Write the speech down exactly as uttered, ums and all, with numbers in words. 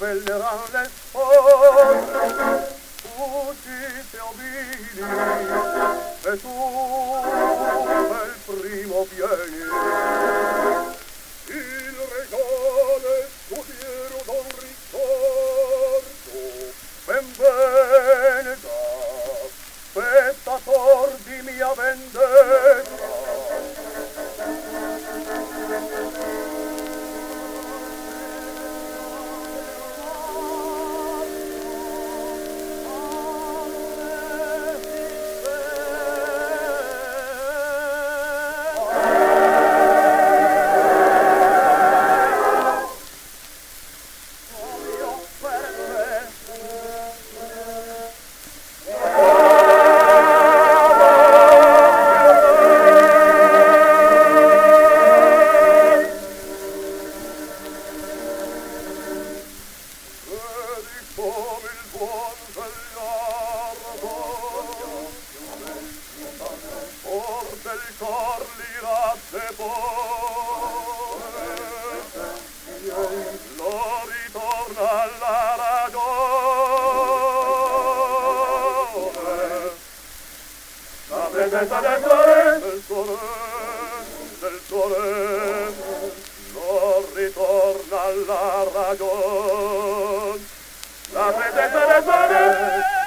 appelleran le spose, uscite obili, e tu per primo vieni. Il regale studiero Don Riccardo, ben venga, spettator di mia vendetta. Come il buon Gagliardo, forte il cor li raddepone, lo ritorna alla ragione. La presenza del suo re, del suo re, del suo re, lo ritorna alla ragione. La presenza del suo re